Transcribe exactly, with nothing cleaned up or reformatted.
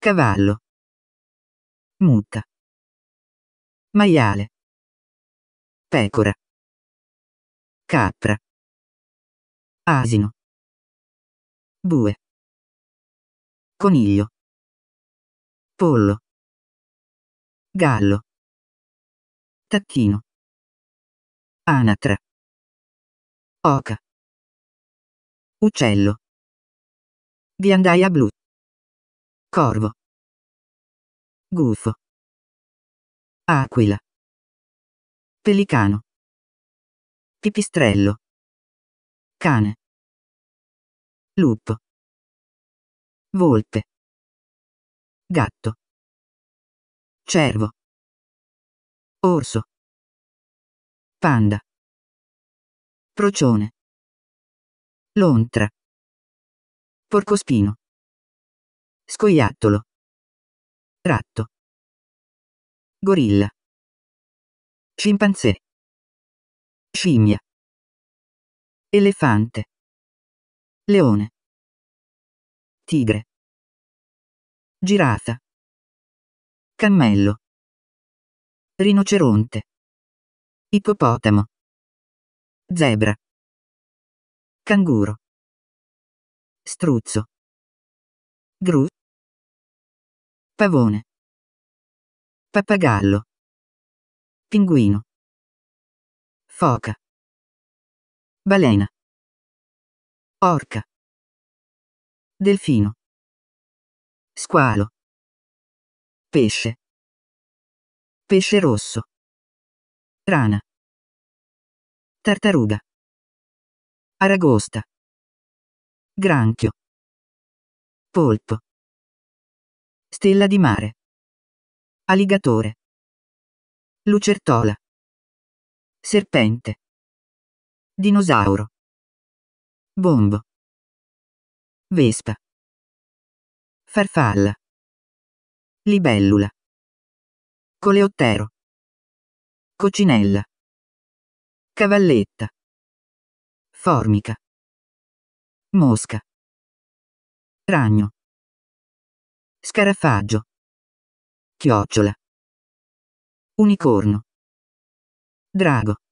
cavallo, mucca, maiale, pecora, capra, asino, bue, coniglio, pollo, gallo, tacchino, anatra, oca, uccello, ghiandaia blu, corvo, gufo, aquila, pelicano, pipistrello, cane, lupo, volpe, gatto, cervo, orso, panda, procione, lontra, porcospino, scoiattolo, ratto, gorilla, scimpanzé, scimmia, elefante, leone, tigre, giraffa, cammello, rinoceronte, ippopotamo, zebra, canguro, struzzo, gru, pavone, pappagallo, pinguino, foca, balena, orca, delfino, squalo, pesce, pesce rosso, rana, tartaruga, aragosta, granchio, polpo, stella di mare, alligatore, lucertola, serpente, dinosauro, bombo, vespa, farfalla, libellula, coleottero, coccinella, cavalletta, formica, mosca, ragno, scarafaggio, chiocciola, unicorno, drago,